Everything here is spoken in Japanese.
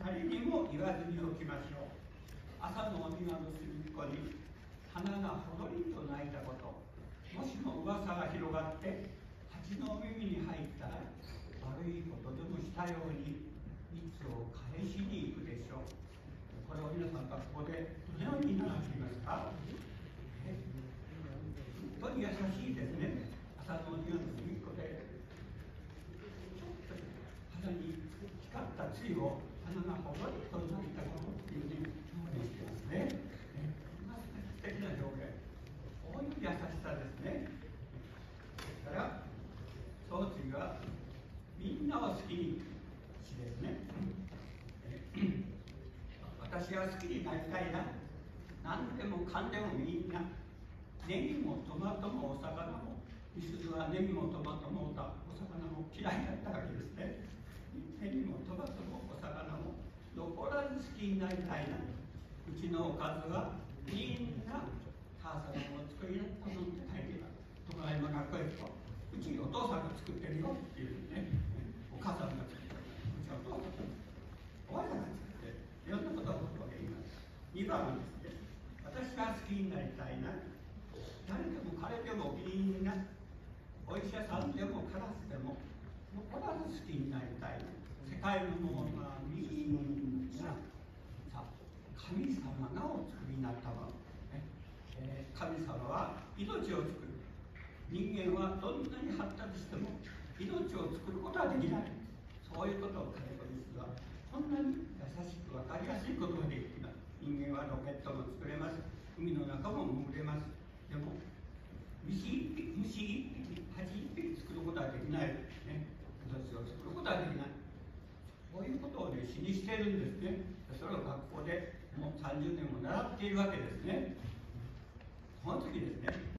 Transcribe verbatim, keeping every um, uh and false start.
誰にも言わずにおきましょう。朝のお庭の隅っこに花がほろりと鳴いたこと、もしも噂が広がって蜂の耳に入ったら、悪いことでもしたように蜜を返しに行くでしょう。これを皆さんがここでどのように習っていますか？え本当に優しいですね。朝のお庭の隅っこでちょっと肌に光ったつゆを花がほろりと鳴いたことっていうふうに表現していますね。こんな素敵な表現、こういう優しさですね。それからその次はみんなを好きにしですね。私は好きになりたいな。何でもかんでもみんな、ネギもトマトもお魚も、みすずはネギもトマトもお魚も嫌いだったわけですね。ネギもトマトもお魚も残らず好きになりたいな。うちのおかずはみんな母さんのお作りだったものって書いてある。とか今学校へ行くと、うちお父さんが作ってるよっていうね、お母さんが作ってる、うちのお父さんがおばあさんが作ってる、いろんなことを僕は言います。にばんはですね、私が好きになりたいな。誰でも彼でもお気に入りな。お医者さんでもカラスでも残らず好きになりたい。世界のものはみんな、さあ神様がお作りになったもの、ねえー、神様は命を作る。人間はどんなに発達しても命を作ることはできない。そういうことを彼とミスはこんなに優しく分かりやすいことができます。人間はロケットも作れます。海の中も潜れます。でも虫一匹、虫一匹、蜂一匹作ることはできない、ね、命を作ることはできない。こういうことをね、詩にしているんですね。それを学校でもうさんじゅうねんも習っているわけですね。その次ですね。